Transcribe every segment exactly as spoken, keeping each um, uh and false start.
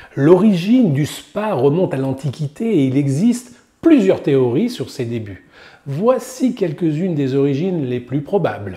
L'origine du spa remonte à l'Antiquité et il existe plusieurs théories sur ses débuts. Voici quelques-unes des origines les plus probables.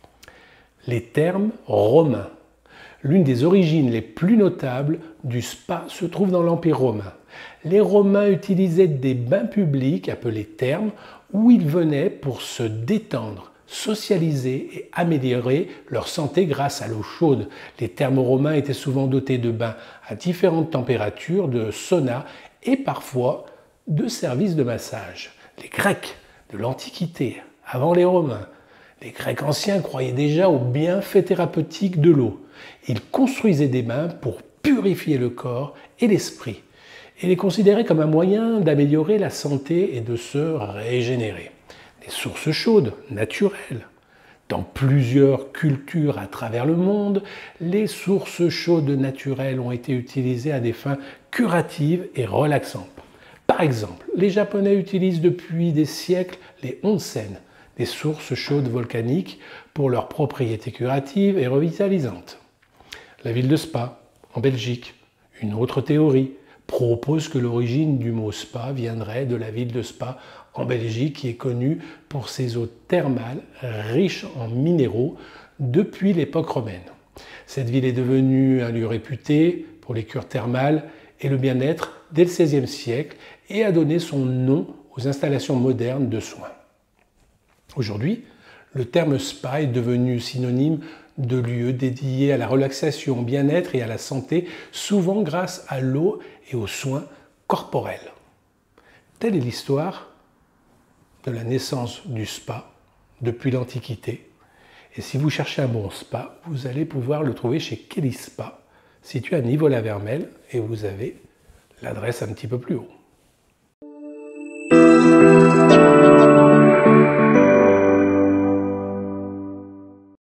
Les thermes romains. L'une des origines les plus notables du spa se trouve dans l'Empire romain. Les Romains utilisaient des bains publics appelés thermes où ils venaient pour se détendre, socialiser et améliorer leur santé grâce à l'eau chaude. Les thermes romains étaient souvent dotés de bains à différentes températures, de saunas et parfois de services de massage. Les Grecs de l'Antiquité, avant les Romains, les Grecs anciens croyaient déjà aux bienfaits thérapeutiques de l'eau. Ils construisaient des bains pour purifier le corps et l'esprit et les considéraient comme un moyen d'améliorer la santé et de se régénérer. Des sources chaudes, naturelles. Dans plusieurs cultures à travers le monde, les sources chaudes naturelles ont été utilisées à des fins curatives et relaxantes. Par exemple, les Japonais utilisent depuis des siècles les onsen, des sources chaudes volcaniques, pour leurs propriétés curatives et revitalisantes. La ville de Spa, en Belgique, une autre théorie, propose que l'origine du mot spa viendrait de la ville de Spa en Belgique qui est connue pour ses eaux thermales riches en minéraux depuis l'époque romaine. Cette ville est devenue un lieu réputé pour les cures thermales et le bien-être dès le seizième siècle et a donné son nom aux installations modernes de soins. Aujourd'hui, le terme spa est devenu synonyme de lieux dédiés à la relaxation, au bien-être et à la santé, souvent grâce à l'eau et aux soins corporels. Telle est l'histoire de la naissance du spa depuis l'Antiquité. Et si vous cherchez un bon spa, vous allez pouvoir le trouver chez Kelly Spa, situé à Nivaux-la-Vermelle, et vous avez l'adresse un petit peu plus haut.